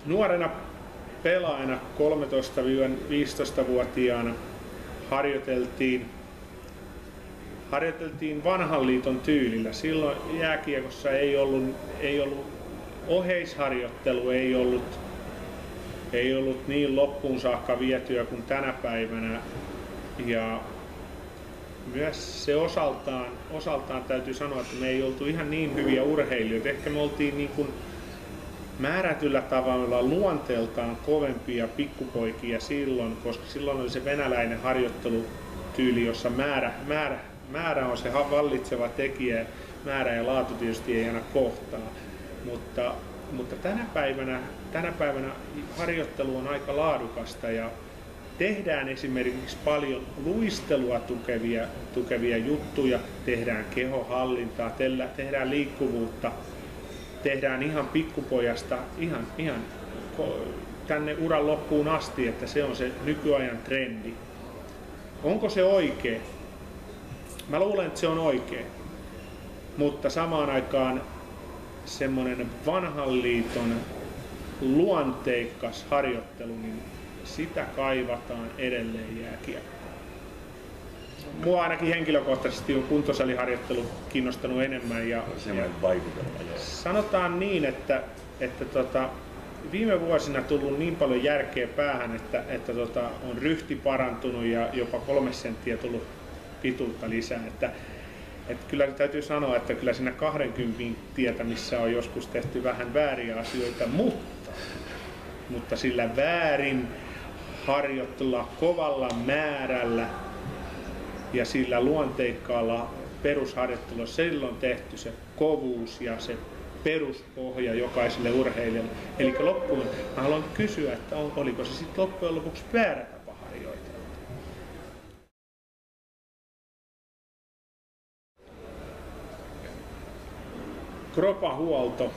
nuorena pelaajana 13-15-vuotiaana harjoiteltiin vanhan liiton tyylillä. Silloin jääkiekossa ei ollut oheisharjoittelu, ei ollut niin loppuun saakka vietyä kuin tänä päivänä. Ja myös se osaltaan täytyy sanoa, että me ei oltu ihan niin hyviä urheilijoita. Ehkä me oltiin niin kuin määrätyllä tavalla luonteeltaan kovempia pikkupoikia silloin, koska silloin oli se venäläinen harjoittelutyyli, jossa määrä on se vallitseva tekijä, määrä ja laatu tietysti ei aina kohtaa. Mutta tänä päivänä harjoittelu on aika laadukasta ja tehdään esimerkiksi paljon luistelua tukevia juttuja, tehdään kehohallintaa, tehdään liikkuvuutta, tehdään ihan pikkupojasta ihan tänne uran loppuun asti, että se on se nykyajan trendi. Onko se oikein? Mä luulen, että se on oikein, mutta samaan aikaan semmoinen vanhan liiton luonteikkas harjoittelu, niin sitä kaivataan edelleen jääkiekkoon. Mua ainakin henkilökohtaisesti on kuntosaliharjoittelu kiinnostanut enemmän. Ja sanotaan niin, että viime vuosina tullut niin paljon järkeä päähän, että on ryhti parantunut ja jopa 3 senttiä tullut pituutta lisää. Että kyllä täytyy sanoa, että kyllä siinä 20 tietämissä on joskus tehty vähän vääriä asioita, mutta sillä väärin harjoittelulla kovalla määrällä ja sillä luonteikkaalla perusharjoittelulla silloin tehty se kovuus ja se peruspohja jokaiselle urheilijalle. Eli loppuun mä haluan kysyä, että oliko se sitten loppujen lopuksi väärä tapa harjoitella? Kropahuolto,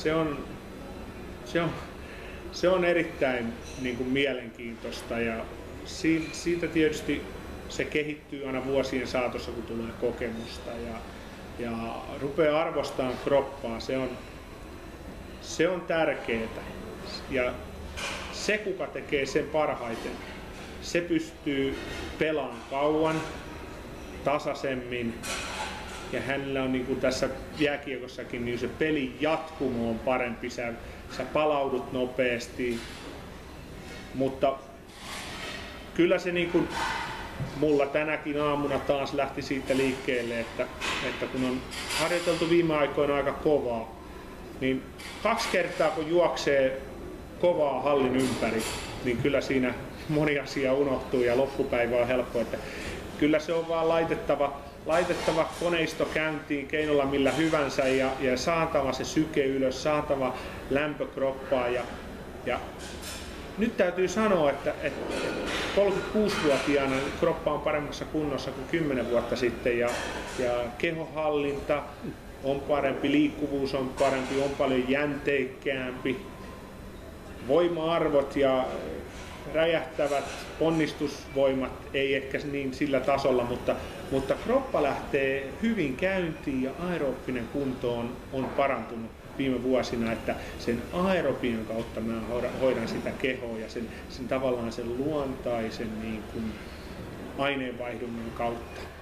se on erittäin niin kuin mielenkiintoista ja siitä tietysti se kehittyy aina vuosien saatossa, kun tulee kokemusta ja rupeaa arvostamaan kroppaa. Se on tärkeää ja se, kuka tekee sen parhaiten, se pystyy pelaamaan kauan, tasaisemmin ja hänellä on niin kuin tässä jääkiekossakin, niin se pelin jatkumo on parempi. Sä palaudut nopeasti, mutta kyllä se niin kuin mulla tänäkin aamuna taas lähti siitä liikkeelle, että kun on harjoiteltu viime aikoina aika kovaa, niin 2 kertaa kun juoksee kovaa hallin ympäri, niin kyllä siinä moni asia unohtuu ja loppupäivä on helppo. Että kyllä se on vaan laitettava koneisto käyntiin keinolla millä hyvänsä ja saatava se syke ylös, saatava lämpö kroppaan. Ja nyt täytyy sanoa, että 36-vuotiaana kroppa on paremmassa kunnossa kuin 10 vuotta sitten ja kehohallinta on parempi, liikkuvuus on parempi, on paljon jänteikkäämpi, voima-arvot ja räjähtävät ponnistusvoimat ei ehkä niin sillä tasolla, mutta kroppa lähtee hyvin käyntiin ja aerooppinen kunto on parantunut viime vuosina, että sen aerobian kautta mä hoidan sitä kehoa ja sen tavallaan sen luontaisen niin kuin aineenvaihdunnan kautta.